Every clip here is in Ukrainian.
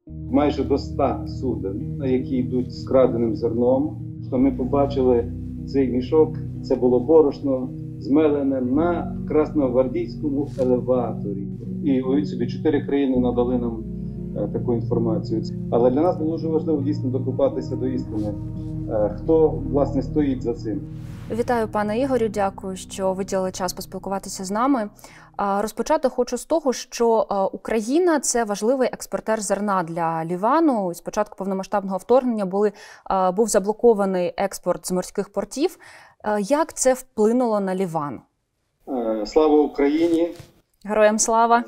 майже до 100 суден, які йдуть з краденим зерном. То ми побачили цей мішок, це було борошно, змелене на красногвардійському елеваторі. І уявіть собі, 4 країни надали нам таку інформацію. Але для нас було дуже важливо дійсно докопатися до істини, хто, власне, стоїть за цим. Вітаю, пане Ігорю, дякую, що виділили час поспілкуватися з нами. Розпочати хочу з того, що Україна – це важливий експортер зерна для Лівану. З початку повномасштабного вторгнення був заблокований експорт з морських портів. Як це вплинуло на Ліван? Слава Україні! Героям слава!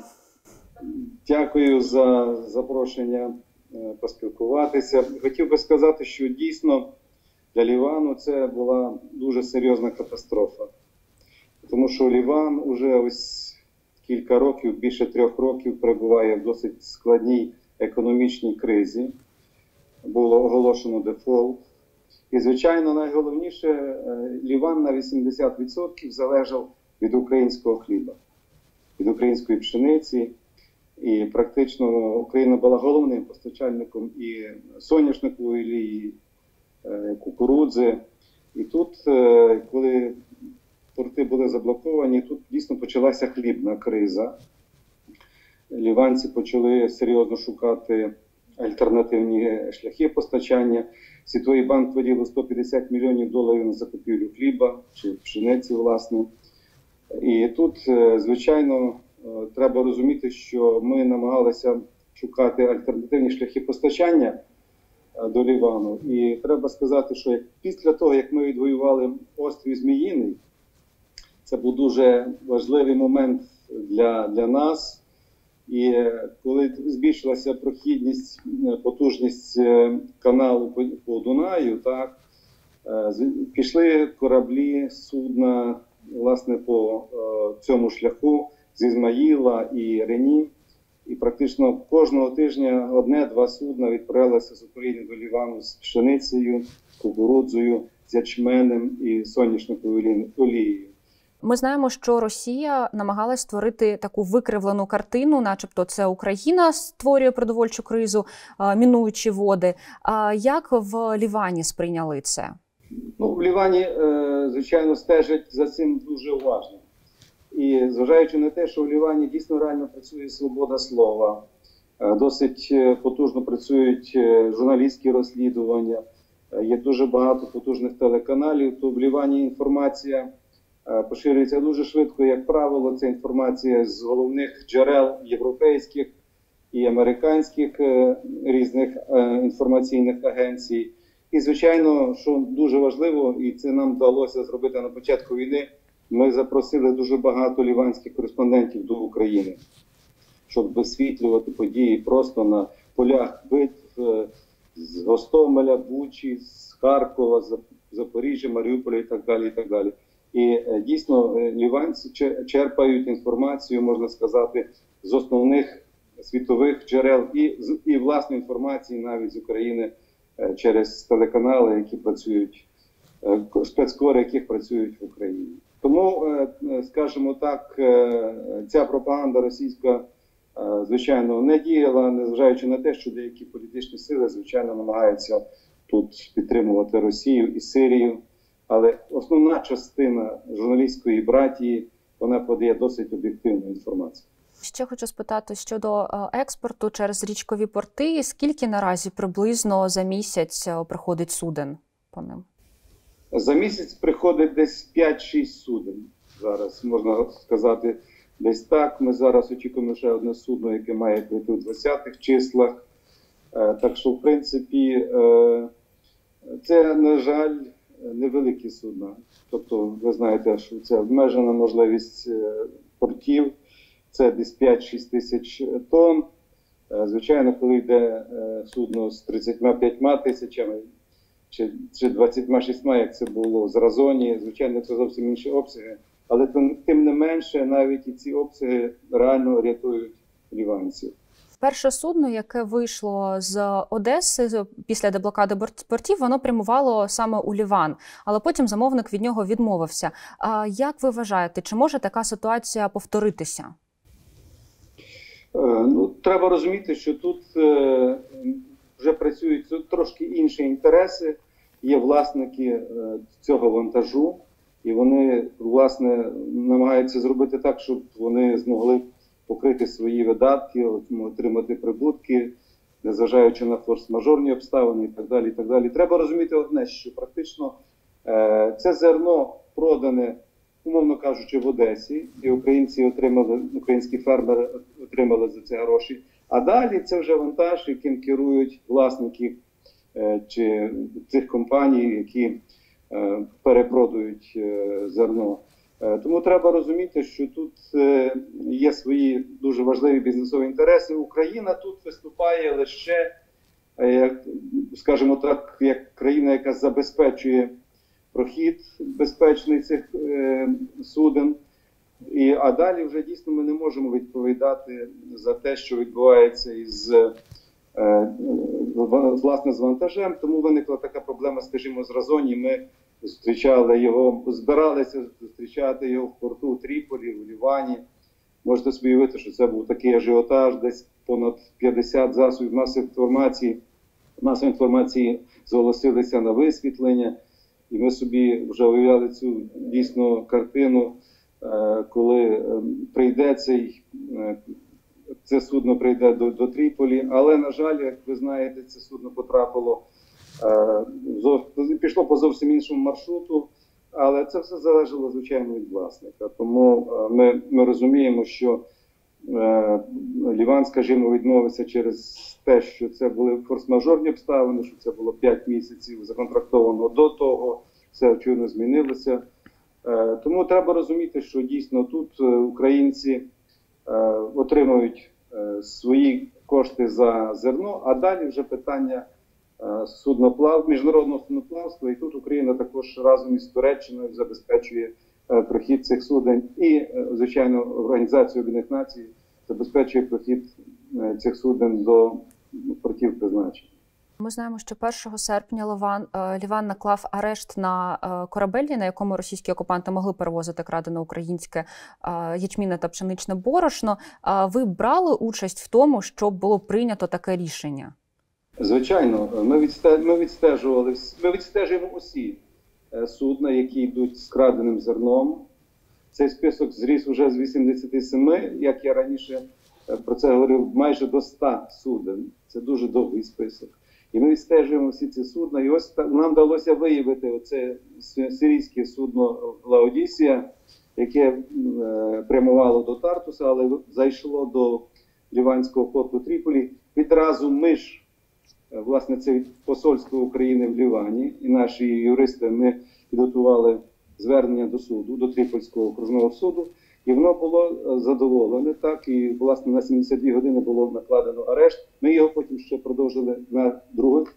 Дякую за запрошення поспілкуватися. Хотів би сказати, що дійсно для Лівану це була дуже серйозна катастрофа. Тому що Ліван уже ось кілька років, більше 3 років перебуває в досить складній економічній кризі. Було оголошено дефолт. І, звичайно, найголовніше, Ліван на 80% залежав від українського хліба, від української пшениці. І практично Україна була головним постачальником і соняшникової олії, кукурудзи. І тут, коли порти були заблоковані, тут дійсно почалася хлібна криза. Ліванці почали серйозно шукати альтернативні шляхи постачання. Світовий банк виділив $150 мільйонів на закупівлю хліба чи пшениці, власне. І тут, звичайно, треба розуміти, що ми намагалися шукати альтернативні шляхи постачання до Лівану. І треба сказати, що після того, як ми відвоювали острів Зміїний, це був дуже важливий момент для нас. І коли збільшилася прохідність, потужність каналу по Дунаю, так, пішли кораблі, судна, власне, по цьому шляху з Ізмаїла і Рені. І практично кожного тижня 1-2 судна відправилися з України до Лівану з пшеницею, кукурудзою, з ячменем і соняшниковою олією. Ми знаємо, що Росія намагалась створити таку викривлену картину, начебто це Україна створює продовольчу кризу, мінуючи води. Як в Лівані сприйняли це? Ну, в Лівані, звичайно, стежать за цим дуже уважно. І зважаючи на те, що в Лівані дійсно реально працює свобода слова, досить потужно працюють журналістські розслідування, є дуже багато потужних телеканалів, то в Лівані інформація поширюється дуже швидко. Як правило, це інформація з головних джерел європейських і американських різних інформаційних агенцій. І, звичайно, що дуже важливо, і це нам вдалося зробити на початку війни, ми запросили дуже багато ліванських кореспондентів до України, щоб висвітлювати події просто на полях битв з Гостомеля, Бучі, з Харкова, Запоріжжя, Маріуполя і так далі, і так далі. І дійсно ліванці черпають інформацію, можна сказати, з основних світових джерел і власної інформації навіть з України через телеканали, які працюють, спецкори яких працюють в Україні. Тому, скажімо так, ця пропаганда російська, звичайно, не діяла, незважаючи на те, що деякі політичні сили, звичайно, намагаються тут підтримувати Росію і Сирію. Але основна частина журналістської братії, вона подає досить об'єктивну інформацію. Ще хочу спитати щодо експорту через річкові порти. Скільки наразі приблизно за місяць приходить суден по ним? За місяць приходить десь 5-6 суден. Зараз, можна сказати, десь так. Ми зараз очікуємо ще одне судно, яке має прийти у 20-х числах. Так що, в принципі, це, на жаль, невеликі судна. Тобто, ви знаєте, що це обмежена можливість портів. Це десь 5-6 тисяч тонн. Звичайно, коли йде судно з 35 тисячами чи 26, як це було з Разоні, звичайно, це зовсім інші обсяги. Але тим не менше, навіть і ці обсяги реально рятують ліванців. Перше судно, яке вийшло з Одеси після деблокади портів, воно прямувало саме у Ліван, але потім замовник від нього відмовився. Як ви вважаєте, чи може така ситуація повторитися? Ну, треба розуміти, що тут інші інтереси, є власники цього вантажу, і вони, власне, намагаються зробити так, щоб вони змогли покрити свої видатки, отримати прибутки, незважаючи на форс-мажорні обставини і так далі, і так далі. Треба розуміти одне, що практично це зерно продане, умовно кажучи, в Одесі, і українські фермери отримали за це гроші. А далі це вже вантаж, яким керують власники чи цих компаній, які перепродають зерно. Тому треба розуміти, що тут є свої дуже важливі бізнесові інтереси. Україна тут виступає лише, скажімо так, як країна, яка забезпечує прохід безпечний цих суден. А далі вже дійсно ми не можемо відповідати за те, що відбувається власне з вантажем. Тому виникла така проблема, скажімо, з Разоні. Ми збиралися зустрічати його в порту Тріполі, в Лівані. Можете собі уявити, що це був такий ажіотаж, десь понад 50 засобів масової інформації зголосилися на висвітлення. І ми собі вже уявляли цю дійсно картину, коли прийде це судно прийде до Тріполі. Але, на жаль, як ви знаєте, це судно пішло по зовсім іншому маршруту, але це все залежало, звичайно, від власника. Тому ми розуміємо, що Ліван, скажімо, відмовився через те, що це були форс-мажорні обставини, що це було 5 місяців законтрактовано до того, все, очевидно, змінилося. Тому треба розуміти, що дійсно тут українці отримують свої кошти за зерно, а далі вже питання міжнародного судноплавства, і тут Україна також разом із Туреччиною забезпечує прохід цих суден і, звичайно, Організація Об'єднаних Націй забезпечує прохід цих суден до портів призначення. Ми знаємо, що 1 серпня Ліван наклав арешт на корабель, на якому російські окупанти могли перевозити крадене українське ячмінне та пшеничне борошно. Ви брали участь в тому, щоб було прийнято таке рішення? Звичайно, ми відстежуємо усі судна, які йдуть з краденим зерном. Цей список зріс уже з 87, як я раніше про це говорив, майже до 100 суден. Це дуже довгий список. І ми відстежуємо всі ці судна. І ось нам вдалося виявити оце сирійське судно «Лаодісія», яке прямувало до Тартуса, але зайшло до ліванського порту Тріполі. Відразу ми ж, власне, це від посольства України в Лівані, і наші юристи, ми підготували звернення до суду, до Трипольського окружного суду, і воно було задоволене, так, і, власне, на 72 години було накладено арешт. Ми його потім ще продовжили на других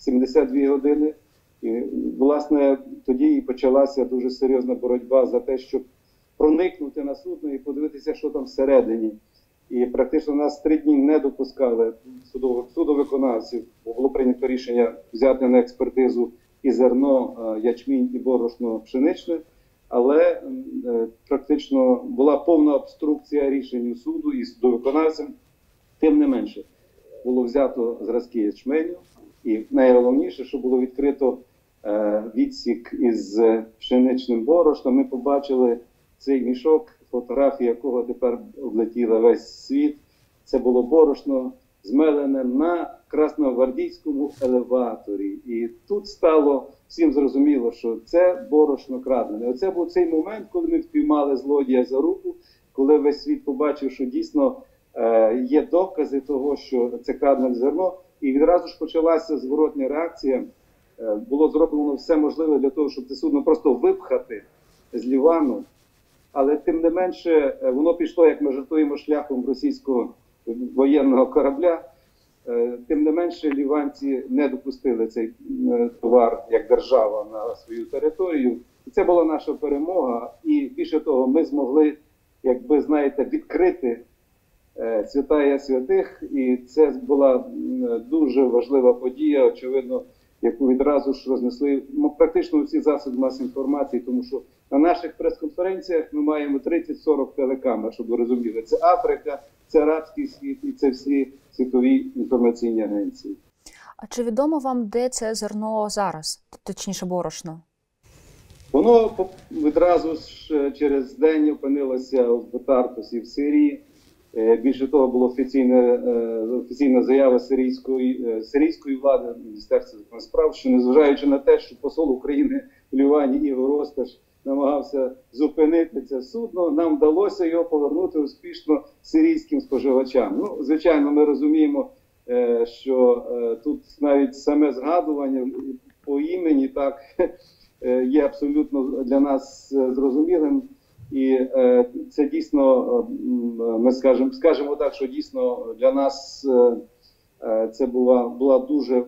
72 години. І, власне, тоді і почалася дуже серйозна боротьба за те, щоб проникнути на судно і подивитися, що там всередині. І практично нас 3 дні не допускали судовиконавців, бо було прийнято рішення взяти на експертизу і зерно, ячмінь, і борошно пшеничне. Але практично була повна обструкція рішень суду і судовиконавцем. Тим не менше, було взято зразки ячменю. І найголовніше, що було відкрито відсік із пшеничним борошном. Ми побачили цей мішок, фотографія якого тепер облетіла весь світ. Це було борошно, змелене на Красногвардійському елеваторі. І тут стало всім зрозуміло, що це борошно крадене. Оце був цей момент, коли ми впіймали злодія за руку, коли весь світ побачив, що дійсно є докази того, що це крадене зерно. І відразу ж почалася зворотня реакція. Було зроблено все можливе для того, щоб це судно просто випхати з Лівану. Але тим не менше, воно пішло, як ми жартуємо, шляхом російського воєнного корабля. Тим не менше, ліванці не допустили цей товар як держава на свою територію. І це була наша перемога. І більше того, ми змогли, якби, знаєте, відкрити святая святих. І це була дуже важлива подія, очевидно, яку відразу ж рознесли практично всі засоби масової інформації, тому що на наших прес-конференціях ми маємо 30-40 телекамер, щоб ви розуміли. Це Африка, це арабський світ і це всі світові інформаційні агенції. А чи відомо вам, де це зерно зараз, точніше борошно? Воно відразу ж через день опинилося в Тартусі, в Сирії. Більше того, була офіційна заява сирійської влади, Міністерства закордонних справ, що незважаючи на те, що посол України в Лівані Ігор Осташ намагався зупинити це судно, нам вдалося його повернути успішно сирійським споживачам. Ну, звичайно, ми розуміємо, що тут навіть саме згадування по імені так є абсолютно для нас зрозумілим. І це дійсно, ми скажемо так, що дійсно для нас це була дуже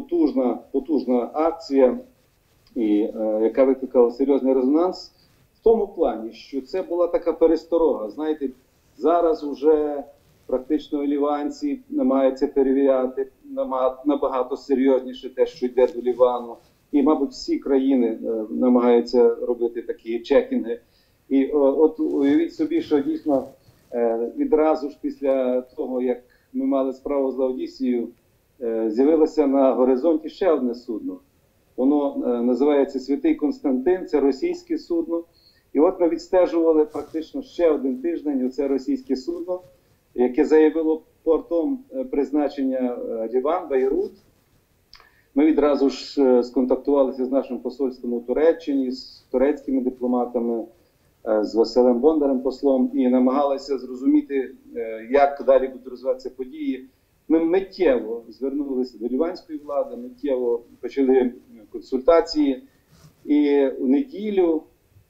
потужна акція, і яка викликала серйозний резонанс в тому плані, що це була така пересторога. Знаєте, зараз вже практично ліванці намагаються перевіряти набагато серйозніше те, що йде до Лівану. І, мабуть, всі країни намагаються робити такі чекінги. І от уявіть собі, що дійсно відразу ж після того, як ми мали справу з Лаодісією, з'явилося на горизонті ще одне судно. Воно називається Святий Константин, це російське судно. І от ми відстежували практично ще один тиждень оце російське судно, яке заявило портом призначення Ліван, Бейрут. Ми відразу ж сконтактувалися з нашим посольством у Туреччині, з турецькими дипломатами, з Василем Бондарем, послом, і намагалися зрозуміти, як далі будуть розвиватися події. Ми миттєво звернулися до ліванської влади, миттєво почали консультації, і у неділю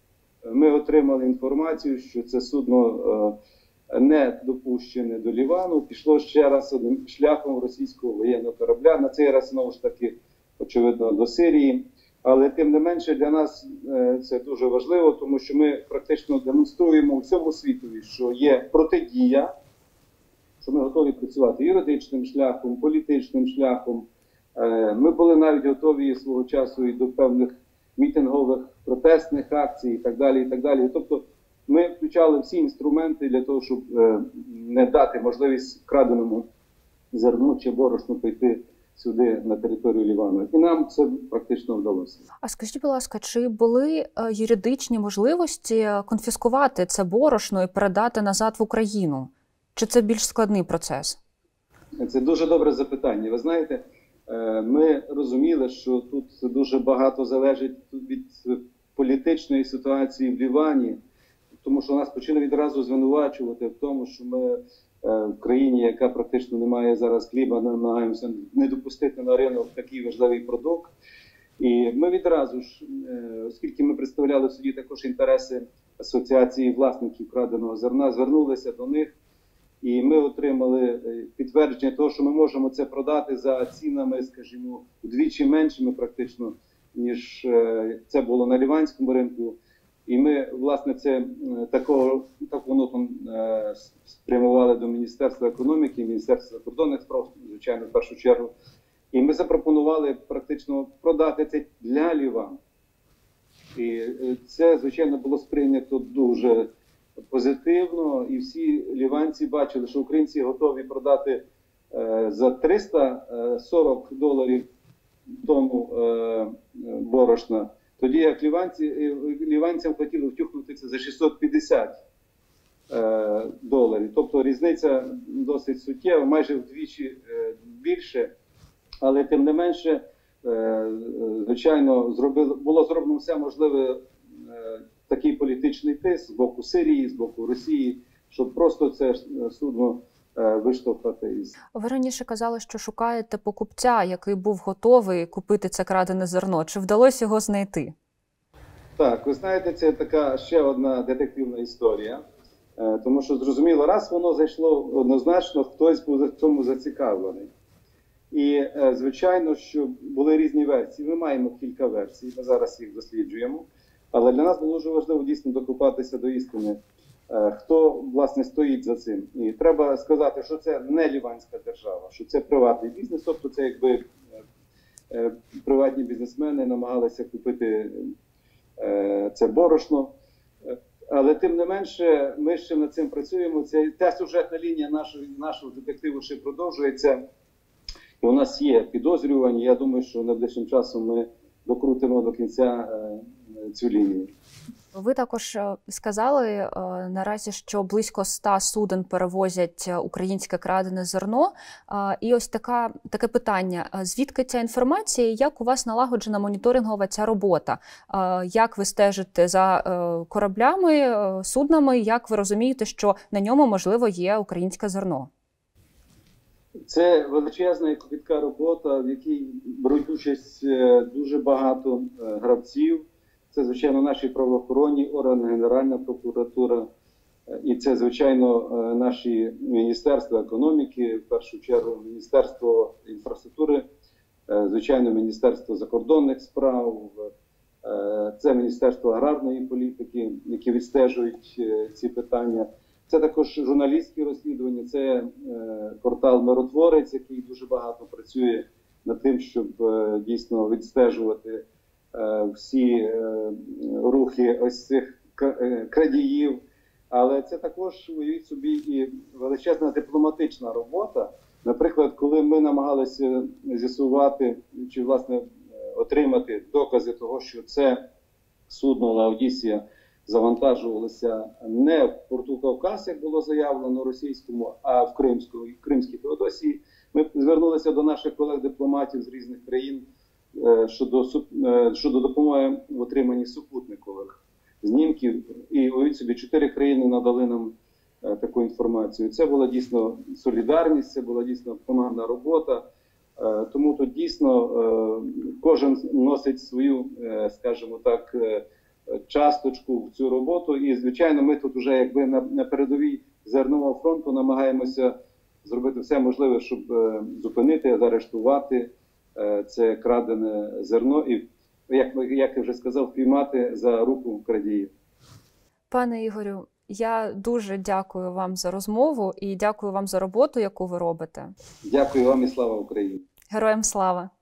ми отримали інформацію, що це судно не допущене до Лівану, пішло ще раз одним шляхом російського воєнного корабля, на цей раз, знову ж таки, очевидно, до Сирії. Але тим не менше для нас це дуже важливо, тому що ми практично демонструємо всьому світові, що є протидія, що ми готові працювати юридичним шляхом, політичним шляхом. Ми були навіть готові свого часу і до певних мітингових протестних акцій і так далі, і так далі. Тобто ми включали всі інструменти для того, щоб не дати можливість краденому зерну чи борошну прийти сюди, на територію Лівану. І нам це практично вдалося. А скажіть, будь ласка, чи були юридичні можливості конфіскувати це борошно і передати назад в Україну? Чи це більш складний процес? Це дуже добре запитання. Ви знаєте, ми розуміли, що тут дуже багато залежить від політичної ситуації в Лівані, тому що нас почали відразу звинувачувати в тому, що ми в країні, яка практично не має зараз хліба, намагаємося не допустити на ринок такий важливий продукт. І ми відразу ж, оскільки ми представляли в суді також інтереси асоціації власників краденого зерна, звернулися до них, і ми отримали підтвердження того, що ми можемо це продати за цінами, скажімо, вдвічі меншими практично, ніж це було на ліванському ринку. І ми, власне, так воно там спрямували до Міністерства економіки, Міністерства закордонних справ, звичайно, в першу чергу. І ми запропонували практично продати це для Лівану. І це, звичайно, було сприйнято дуже позитивно. І всі ліванці бачили, що українці готові продати за $340 тонну борошна. Тоді як ліванцям хотіли втюхнути це за $650. Тобто різниця досить суттєва, майже вдвічі більше. Але тим не менше, звичайно, було зроблено все можливе такий політичний тиск з боку Сирії, з боку Росії, щоб просто це судно виштовхати. Ви раніше казали, що шукаєте покупця, який був готовий купити це крадене зерно. Чи вдалося його знайти? Так, ви знаєте, це така ще одна детективна історія. Тому що, зрозуміло, раз воно зайшло однозначно, хтось був в цьому зацікавлений. І, звичайно, що були різні версії. Ми маємо кілька версій, ми зараз їх досліджуємо. Але для нас було дуже важливо дійсно докопатися до істини, хто, власне, стоїть за цим. І треба сказати, що це не ліванська держава, що це приватний бізнес, тобто це якби приватні бізнесмени намагалися купити це борошно. Але тим не менше, ми ще над цим працюємо. Та сюжетна лінія нашого детективу ще продовжується. І у нас є підозрювані. Я думаю, що найближчим часом ми докрутимо до кінця цю лінію. Ви також сказали наразі, що близько 100 суден перевозять українське крадене зерно. І ось таке питання. Звідки ця інформація? Як у вас налагоджена моніторингова ця робота? Як ви стежите за кораблями, суднами? Як ви розумієте, що на ньому, можливо, є українське зерно? Це величезна і копітка робота, в якій беруть участь дуже багато гравців. Це, звичайно, наші правоохоронні органи, Генеральна прокуратура, і це, звичайно, наші Міністерства економіки, в першу чергу Міністерство інфраструктури, звичайно, Міністерство закордонних справ, це Міністерство аграрної політики, які відстежують ці питання. Це також журналістські розслідування, це портал «Миротворець», який дуже багато працює над тим, щоб дійсно відстежувати всі рухи ось цих крадіїв. Але це також, уявіть собі, і величезна дипломатична робота. Наприклад, коли ми намагалися з'ясувати, чи, власне, отримати докази того, що це судно «Лаодісія» завантажувалося не в порту Кавказ, як було заявлено російському, а в Кримській Феодосії, ми звернулися до наших колег-дипломатів з різних країн щодо допомоги в отриманні супутникових знімків. І, уявіть собі, 4 країни надали нам таку інформацію. Це була дійсно солідарність, це була дійсно командна робота. Тому тут дійсно кожен носить свою, скажімо так, часточку в цю роботу. І, звичайно, ми тут вже якби на передовій зернового фронту намагаємося зробити все можливе, щоб зупинити, заарештувати це крадене зерно і, як я вже сказав, піймати за руку крадіїв. Пане Ігорю, я дуже дякую вам за розмову і дякую вам за роботу, яку ви робите. Дякую вам і слава Україні! Героям слава!